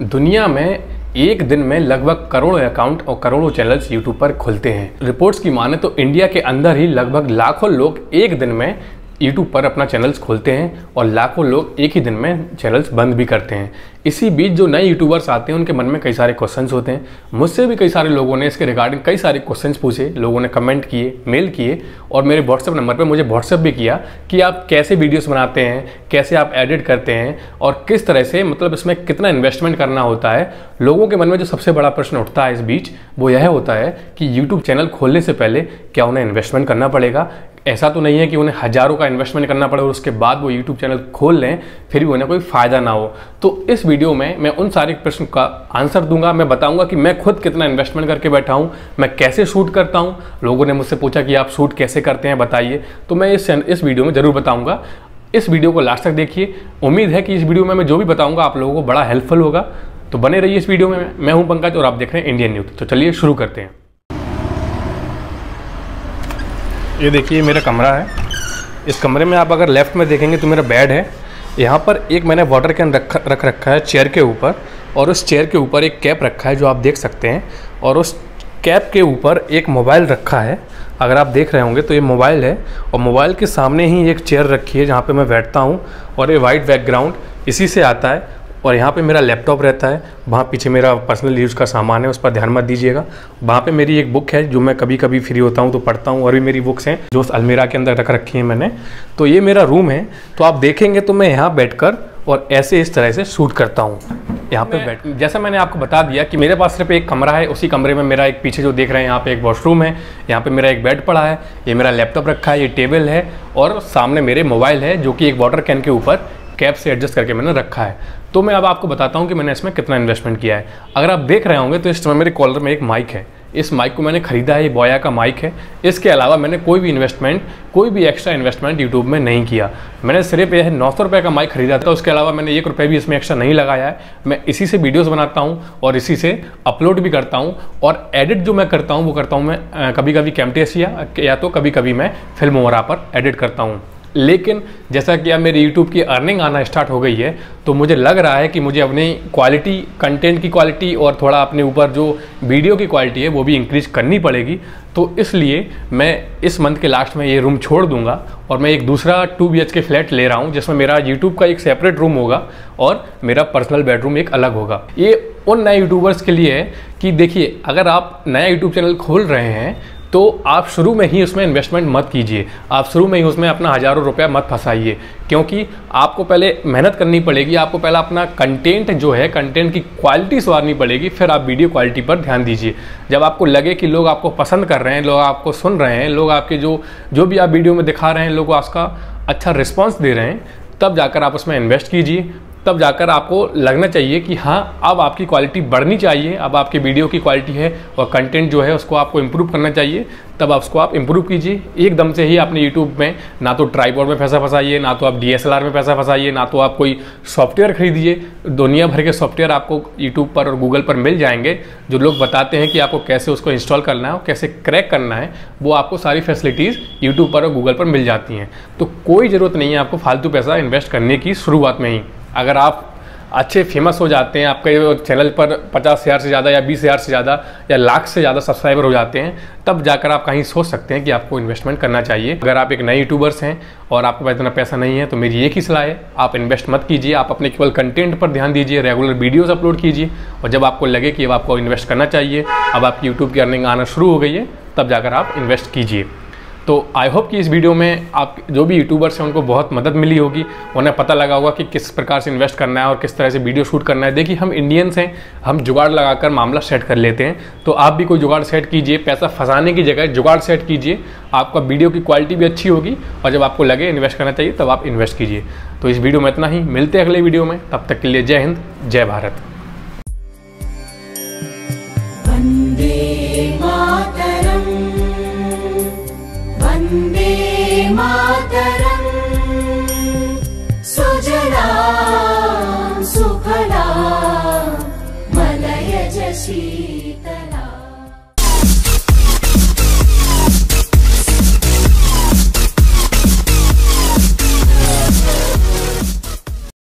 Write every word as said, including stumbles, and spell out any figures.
दुनिया में एक दिन में लगभग करोड़ों अकाउंट और करोड़ों चैनल्स यूट्यूब पर खुलते हैं। रिपोर्ट्स की माने तो इंडिया के अंदर ही लगभग लाखों लोग एक दिन में यूट्यूब पर अपना चैनल्स खोलते हैं और लाखों लोग एक ही दिन में चैनल्स बंद भी करते हैं। इसी बीच जो नए यूट्यूबर्स आते हैं उनके मन में कई सारे क्वेश्चंस होते हैं। मुझसे भी कई सारे लोगों ने इसके रिगार्डिंग कई सारे क्वेश्चंस पूछे, लोगों ने कमेंट किए, मेल किए और मेरे व्हाट्सएप नंबर पर मुझे व्हाट्सएप भी किया कि आप कैसे वीडियोस बनाते हैं, कैसे आप एडिट करते हैं और किस तरह से, मतलब इसमें कितना इन्वेस्टमेंट करना होता है। लोगों के मन में जो सबसे बड़ा प्रश्न उठता है इस बीच वो यह होता है कि यूट्यूब चैनल खोलने से पहले क्या उन्हें इन्वेस्टमेंट करना पड़ेगा। ऐसा तो नहीं है कि उन्हें हज़ारों का इन्वेस्टमेंट करना पड़े और उसके बाद वो यूट्यूब चैनल खोल लें फिर भी उन्हें कोई फ़ायदा ना हो। तो इस वीडियो में मैं उन सारे प्रश्न का आंसर दूंगा। मैं बताऊंगा कि मैं खुद कितना इन्वेस्टमेंट करके बैठा हूं, मैं कैसे शूट करता हूं। लोगों ने मुझसे पूछा कि आप शूट कैसे करते हैं बताइए, तो मैं इस इस वीडियो में ज़रूर बताऊँगा। इस वीडियो को लास्ट तक देखिए। उम्मीद है कि इस वीडियो में मैं जो भी बताऊँगा आप लोगों को बड़ा हेल्पफुल होगा। तो बने रहिए इस वीडियो में। मैं हूँ पंकज और आप देख रहे हैं इंडियन न्यूज़। तो चलिए शुरू करते हैं। ये देखिए मेरा कमरा है। इस कमरे में आप अगर लेफ़्ट में देखेंगे तो मेरा बेड है। यहाँ पर एक मैंने वाटर कैन रख रख रखा है चेयर के ऊपर और उस चेयर के ऊपर एक कैप रखा है जो आप देख सकते हैं और उस कैप के ऊपर एक मोबाइल रखा है। अगर आप देख रहे होंगे तो ये मोबाइल है और मोबाइल के सामने ही एक चेयर रखी है जहाँ पे मैं बैठता हूँ और ये वाइट बैकग्राउंड इसी से आता है। और यहाँ पे मेरा लैपटॉप रहता है, वहाँ पीछे मेरा पर्सनल यूज़ का सामान है, उस पर ध्यान मत दीजिएगा। वहाँ पे मेरी एक बुक है जो मैं कभी कभी फ्री होता हूँ तो पढ़ता हूँ और भी मेरी बुक्स हैं जो उस अलमीरा के अंदर रख रखी हैं मैंने। तो ये मेरा रूम है। तो आप देखेंगे तो मैं यहाँ बैठकर और ऐसे इस तरह से शूट करता हूँ। यहाँ पे बैठ जैसा मैंने आपको बता दिया कि मेरे पास सिर्फ एक कमरा है। उसी कमरे में मेरा एक पीछे जो देख रहे हैं यहाँ पे एक वॉशरूम है, यहाँ पे मेरा एक बेड पड़ा है, ये मेरा लैपटॉप रखा है, ये टेबल है और सामने मेरे मोबाइल है जो कि एक वाटर कैन के ऊपर कैप से एडजस्ट करके मैंने रखा है। तो मैं अब आपको बताता हूँ कि मैंने इसमें कितना इन्वेस्टमेंट किया है। अगर आप देख रहे होंगे तो इस समय मेरे कॉलर में एक माइक है। इस माइक को मैंने खरीदा है, ये बोया का माइक है। इसके अलावा मैंने कोई भी इन्वेस्टमेंट, कोई भी एक्स्ट्रा इन्वेस्टमेंट यूट्यूब में नहीं किया। मैंने सिर्फ यह नौ सौ रुपये का माइक खरीदा था, उसके अलावा मैंने एक रुपये भी इसमें एक्स्ट्रा नहीं लगाया है। मैं इसी से वीडियोज़ बनाता हूँ और इसी से अपलोड भी करता हूँ और एडिट जो मैं करता हूँ वो करता हूँ मैं कभी कभी कैमटेसिया या तो कभी कभी मैं फिल्मोरा पर एडिट करता हूँ। लेकिन जैसा कि अब मेरी यूट्यूब की अर्निंग आना स्टार्ट हो गई है तो मुझे लग रहा है कि मुझे अपनी क्वालिटी, कंटेंट की क्वालिटी और थोड़ा अपने ऊपर जो वीडियो की क्वालिटी है वो भी इंक्रीज़ करनी पड़ेगी। तो इसलिए मैं इस मंथ के लास्ट में ये रूम छोड़ दूंगा और मैं एक दूसरा two B H K flat ले रहा हूँ जिसमें मेरा यूट्यूब का एक सेपरेट रूम होगा और मेरा पर्सनल बेडरूम एक अलग होगा। ये उन नए यूट्यूबर्स के लिए है कि देखिए, अगर आप नया यूट्यूब चैनल खोल रहे हैं तो आप शुरू में ही उसमें इन्वेस्टमेंट मत कीजिए। आप शुरू में ही उसमें अपना हज़ारों रुपया मत फंसाइए, क्योंकि आपको पहले मेहनत करनी पड़ेगी। आपको पहले अपना कंटेंट जो है, कंटेंट की क्वालिटी सुधारनी पड़ेगी, फिर आप वीडियो क्वालिटी पर ध्यान दीजिए। जब आपको लगे कि लोग आपको पसंद कर रहे हैं, लोग आपको सुन रहे हैं, लोग आपके जो जो भी आप वीडियो में दिखा रहे हैं, लोग उसका अच्छा रिस्पॉन्स दे रहे हैं, तब जाकर आप उसमें इन्वेस्ट कीजिए। तब जाकर आपको लगना चाहिए कि हाँ, अब आपकी क्वालिटी बढ़नी चाहिए, अब आपकी वीडियो की क्वालिटी है और कंटेंट जो है उसको आपको इम्प्रूव करना चाहिए। तब आप उसको आप इम्प्रूव कीजिए। एकदम से ही आपने यूट्यूब में ना तो ट्राइपॉड में पैसा फंसाइए, ना तो आप डी एस एल आर में पैसा फंसाइए, ना तो आप कोई सॉफ्टवेयर खरीदिए। दुनिया भर के सॉफ्टवेयर आपको यूट्यूब पर और गूगल पर मिल जाएंगे जो लोग बताते हैं कि आपको कैसे उसको इंस्टॉल करना है और कैसे क्रैक करना है। वो आपको सारी फैसिलिटीज़ यूट्यूब पर और गूगल पर मिल जाती हैं। तो कोई ज़रूरत नहीं है आपको फालतू पैसा इन्वेस्ट करने की शुरुआत में ही। अगर आप अच्छे फेमस हो जाते हैं, आपके चैनल पर पचास हज़ार से ज़्यादा या बीस हज़ार से ज़्यादा या लाख से ज़्यादा सब्सक्राइबर हो जाते हैं, तब जाकर आप कहीं सोच सकते हैं कि आपको इन्वेस्टमेंट करना चाहिए। अगर आप एक नए यूट्यूबर्स हैं और आपके पास इतना पैसा नहीं है तो मेरी एक ही सलाह है, आप इन्वेस्ट मत कीजिए। आप अपने केवल कंटेंट पर ध्यान दीजिए, रेगुलर वीडियोज़ अपलोड कीजिए और जब आपको लगे कि अब आपको इन्वेस्ट करना चाहिए, अब आपकी यूट्यूब की अर्निंग आना शुरू हो गई है, तब जाकर आप इन्वेस्ट कीजिए। तो आई होप कि इस वीडियो में आप जो भी यूट्यूबर्स हैं उनको बहुत मदद मिली होगी, उन्हें पता लगा होगा कि किस प्रकार से इन्वेस्ट करना है और किस तरह से वीडियो शूट करना है। देखिए, हम इंडियंस हैं, हम जुगाड़ लगाकर मामला सेट कर लेते हैं। तो आप भी कोई जुगाड़ सेट कीजिए, पैसा फंसाने की जगह जुगाड़ सेट कीजिए। आपका वीडियो की क्वालिटी भी अच्छी होगी और जब आपको लगे इन्वेस्ट करना चाहिए तब आप इन्वेस्ट कीजिए। तो इस वीडियो में इतना ही, मिलते हैं अगले वीडियो में। तब तक के लिए जय हिंद, जय भारत। वंदे मातरम।